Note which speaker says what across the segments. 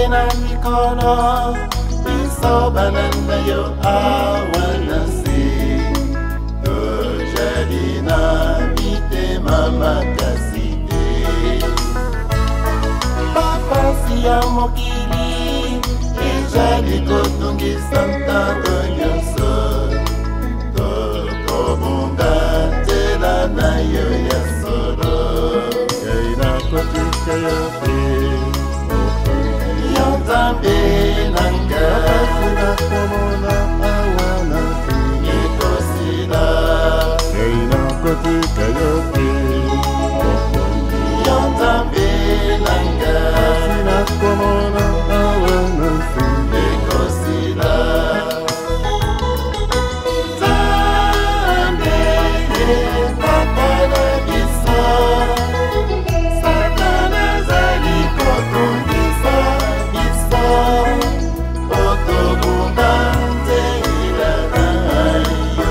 Speaker 1: na mikolo biso bananda yo awa na se tojali na mitema makasi te bapasi ya mokili ezali kotungisa ntango nyonso tokobunga nzela na yo ya solo ngai nakotika yo te yo nzambe nanga nakomona awa na se ekosila ngai nakotika yo te yo nzambe nanga nakomona awa na se ekosila nzambe ekakala biso satana azali kotungisa biso otobunga nzela na yo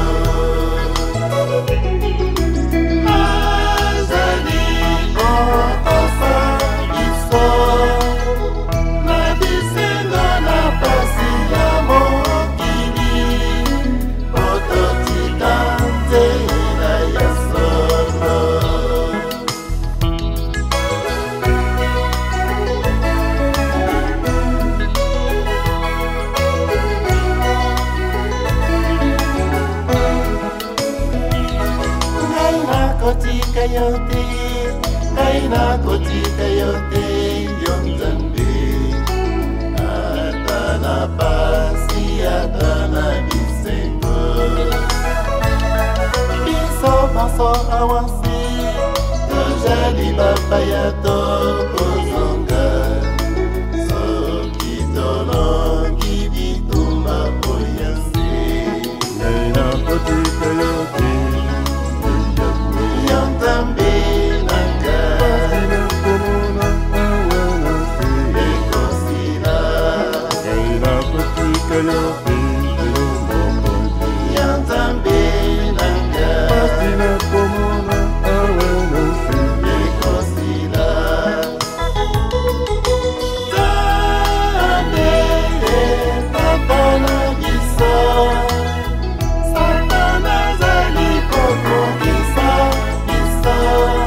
Speaker 1: azali kokosa biso na bisengo na pasi ya mokili ototika nzela ya solo ngai nakotika yo te ngai nakotika yo te yo nzambe ata na pasi ata na bisengo biso maso awansi tojali bapaya tokozonga soki tolongi bitumba oya se ngai nakotika yo te yo nzambe nanga nakomona awa na se ekosila ngai nakotika yo te yo nzambe nanga nakomona awa na se ekosila nzambe ekaka na biso satana azali kokongisa biso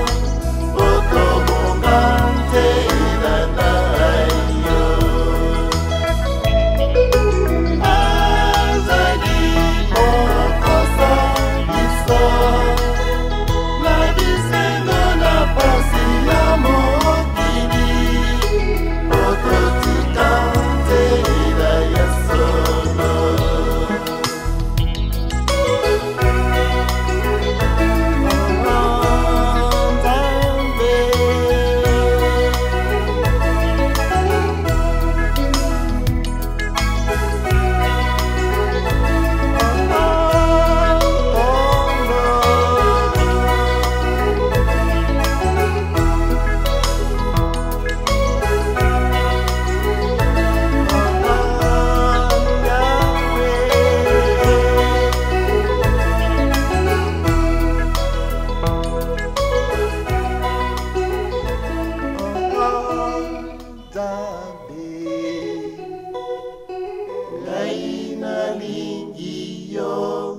Speaker 1: okobonga nzela na yo azali kokosa biso na bisengo na pasi ya mokili ototika nzela ya solo ngai nalingi yo